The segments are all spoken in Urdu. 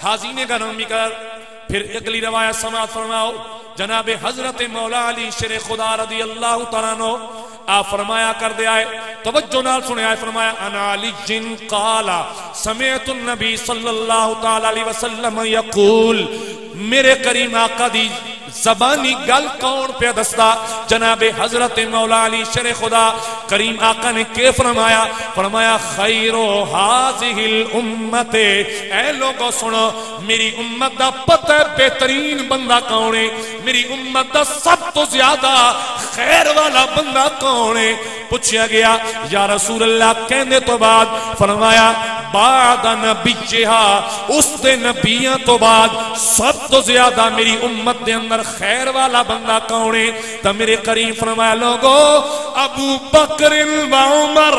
حاضرین گرامی کر پھر اگلی روایت سماعت فرماؤ جناب حضرت مولا علی شیر خدا رضی اللہ تعالیٰ عنہ آپ فرمایا کر دے آئے توجہ نال سنے آئے فرمایا انا علی جن قالا سمیت النبی صلی اللہ تعالیٰ علیہ وسلم یقول میرے کریم آقا دی زبانی گل کون پہ دستا جناب حضرت مولا علی شیر خدا کریم آقا نے کہ فرمایا خیرو حاضح الامت اے لوگوں سنو میری امت دا پتہ بہترین بندہ کون ہے میری امت دا سب تو زیادہ خیر والا بندہ کون ہے پوچھا گیا یا رسول اللہ کہنے تو بعد فرمایا بعد نبیہا اس دے نبیوں تو بعد سب تو زیادہ میری امت دے اندر خیر والا بندہ کون ہے تو میرے کریم فرمایا لوگو ابو بکر و عمر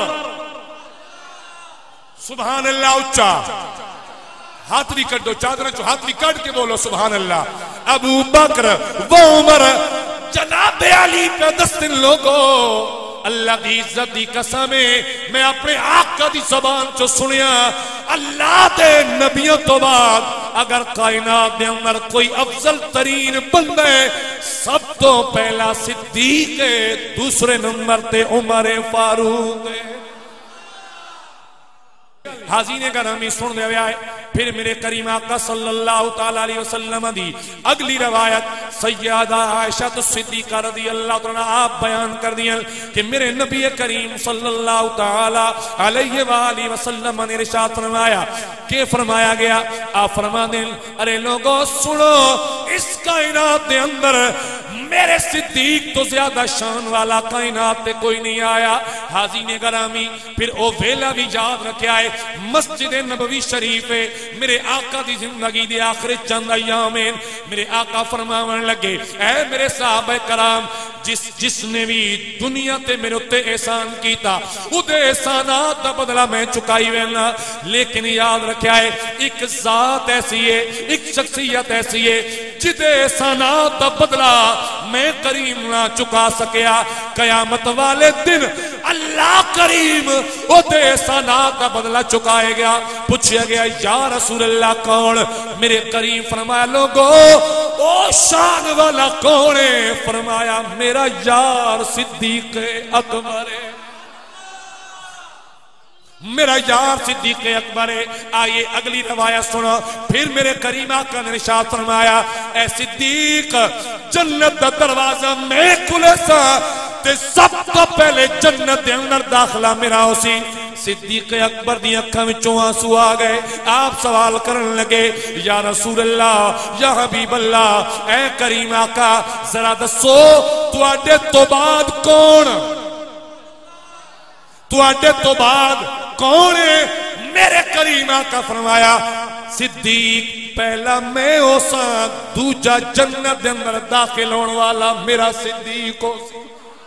سبحان اللہ اچھا ہاتھ بھی کٹ دو چادریں چو ہاتھ بھی کٹ کے بولو سبحان اللہ ابو بکر و عمر جناب علی پہ دستن لوگو اللہ دی عزت دی قسمیں میں اپنے آقا دی زبان چو سنیا اللہ دے نبیوں تو بعد اگر کائنات دے اندر کوئی افضل ترین بندہ ہے سب تو پہلا صدیق ہے دوسرے نمبر تے عمر فاروق ہے حاضرین گرامی سن دے آئے پھر میرے کریم آقا صلی اللہ تعالیٰ علیہ وسلم دی اگلی روایت سیدہ عائشہ صدیقہ رضی اللہ تعالیٰ آپ بیان کر دیا کہ میرے نبی کریم صلی اللہ تعالیٰ علیہ وآلہ وسلم نے ارشاد فرمایا کہ فرمایا گیا آپ فرما دیں ارے لوگوں سنو اس کائنات دے اندر میرے صدیق تو زیادہ شان والا کائنات تے کوئی نہیں آیا حاضرین گرامی پھر او ویلا بھی یاد رکھے آئے مسجد نبوی شریف ہے میرے آقا دی زندگی دی آخر چند ایامین میرے آقا فرماون لگے اے میرے صحابہ کرام جس نے بھی دنیا تے میرے اتے احسان کیتا ادھے احسانات دا بدلہ میں چکائی وینا لیکن یاد رکھے آئے ایک ذات ایسی ہے ایک شخصیت ایسی ہے جدے احسانات دا بدلہ میں کریم نہ چکا سکیا قیامت والے دن اللہ کریم ادھے احسانات دا بدلہ چکائے گیا پوچھا گیا یا رسول اللہ کون میرے کریم فرمایا لوگو او شان والا کون ہے فرمایا میرا یار صدیق اکبر ہے میرا یار صدیق اکبر ہے آئیے اگلی روایت سنو پھر میرے کریم آقا نے ارشاد فرمایا اے صدیق جنت دا دروازہ میں کھلے سا تے سب تو پہلے جنت دے اندر داخلہ میرا اسی صدیق اکبر دی اکھاں وچوں آنسو آ گئے آپ سوال کرن لگے یا رسول اللہ یا حبیب اللہ اے کریم آقا ذرا دسو تواڈے تو بعد کون تواڈے تو بعد کون ہے میرے کریم آقا فرمایا صدیق پہلا میں ہو سا دوجا جنت دے اندر داخل ہونے والا میرا صدیق ہو سی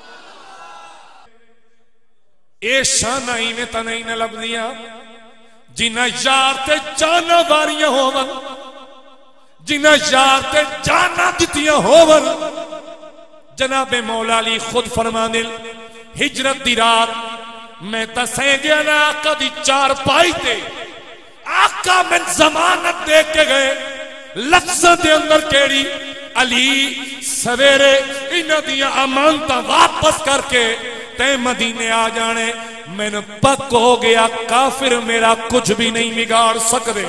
اے شانہ ہی میں تنہی نے لب دیا جنہ یار تے جانا باریاں ہوون جنہ یار تے جانا دتیاں ہوون جناب مولا علی خود فرمانے ہجرت دی رات میں تسیں گیا نا آقا دی چار پائی تے آقا میں ضمانت دے کے گئے لفظ دے اندر کیڑی علی سویرے انہ دیا امانتا واپس کر کے تے مدینے آ جانے میں نے پک ہو گیا کافر میرا کچھ بھی نہیں بگاڑ سکتے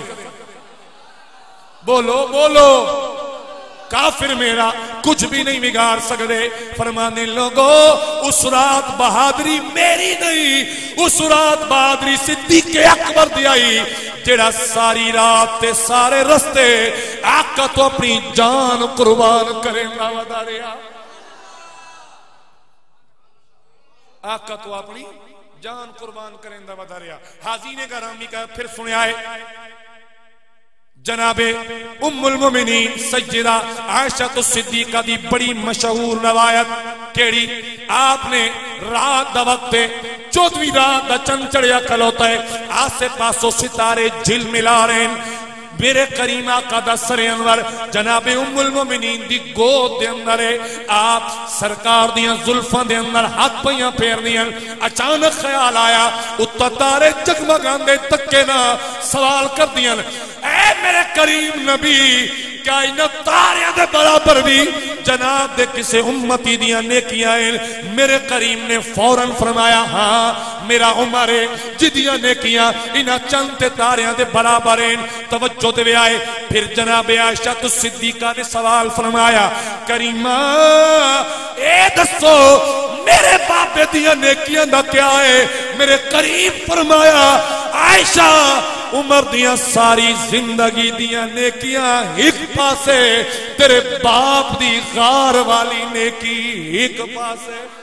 بولو بولو کافر میرا کچھ بھی نہیں بگاڑ سکتے فرمانے لوگو اس رات بہادری میری نہیں اس رات بہادری صدیق اکبر دی آئی جڑا ساری رات تے سارے رستے آقا تو اپنی جان قربان کریں گا ودا رہا آقا تو اپنی جان قربان کریں گا ودا رہا حاضرین گرامی کا پھر سنے آئے جناب ام المومنین سیدہ عائشہ صدیقہ دی بڑی مشہور روایت کیڑی آپ نے رات دا وقت 14ویں رات دا چند چڑیا کھلوتا ہے آسے پاسوں ستارے جھل ملا رہے ہیں میرے کریم آقا دا سر انور جناب ام المومنین دی گود دے اندر ہے آپ سرکار دیاں زلفاں دے اندر ہاتھ پیاں پھیر دیاں اچانک خیال آیا اتا تارے جگمگان دے تکے نہ سوال کر دیاں اے میرے کریم نبی کیا انہاں تاریاں دے برابر بھی جناب دے کسے امتی دیاں نیکیاں ہیں میرے کریم نے فوراً فرمایا ہاں میرا عمر ہے جدیاں نیکیاں انہاں چند تاریاں دے برابر ہیں توجہ دے آئے پھر جناب عائشہ تو صدیقہ نے سوال فرمایا کریمہ اے دسو میرے باپے دیاں نیکیاں دا کیا ہے میرے کریم فرمایا عائشہ عمر دیاں ساری زندگی دیاں نیکیاں ایک پاسے تیرے باپ دی غار والی نیکی ایک پاسے